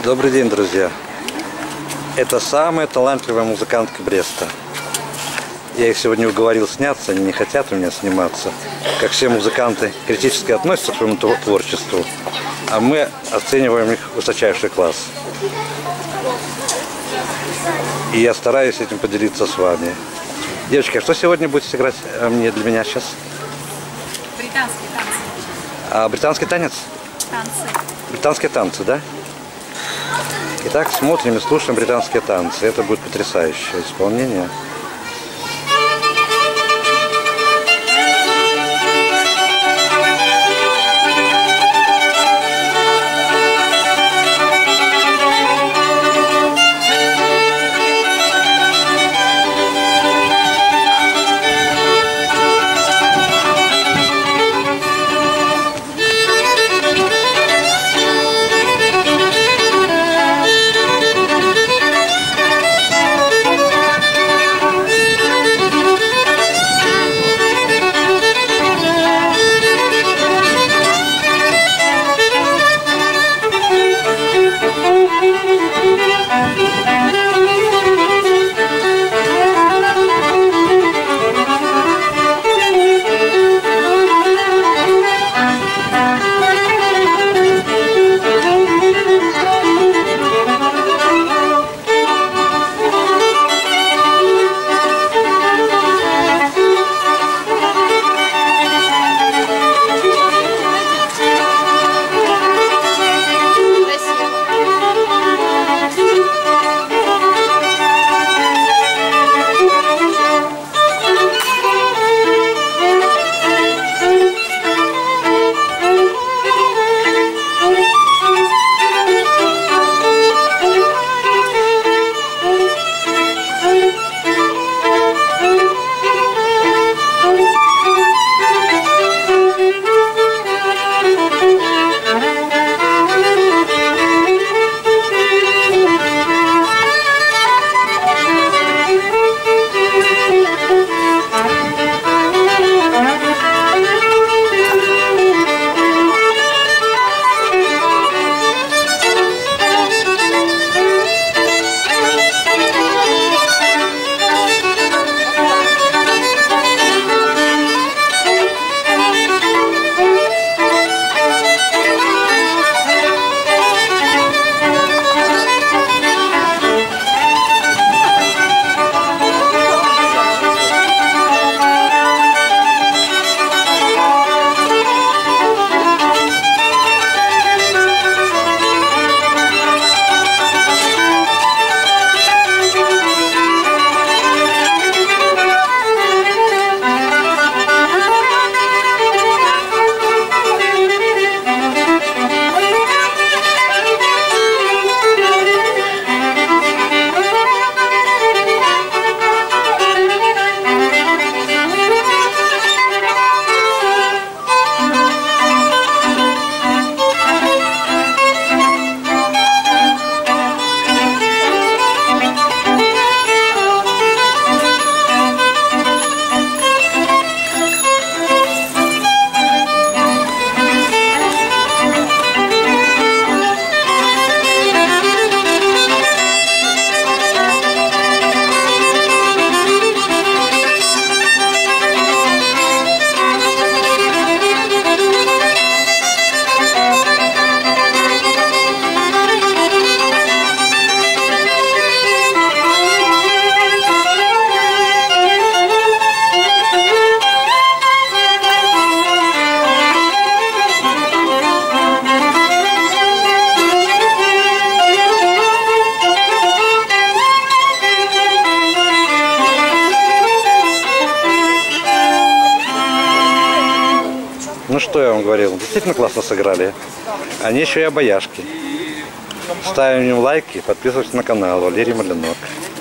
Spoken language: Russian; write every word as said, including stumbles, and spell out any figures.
Добрый день, друзья! Это самые талантливые музыкантки Бреста. Я их сегодня уговорил сняться, они не хотят у меня сниматься. Как все музыканты критически относятся к своему творчеству, а мы оцениваем их высочайший класс. И я стараюсь этим поделиться с вами. Девочки, а что сегодня будете играть мне для меня сейчас? Британские танцы. А британский танец? Танцы. Британские танцы, да? Итак, смотрим и слушаем британские танцы. Это будет потрясающее исполнение. Ну что я вам говорил, действительно классно сыграли. Они еще и обаяшки. Ставим им лайки, подписывайтесь на канал Валерий Малинок.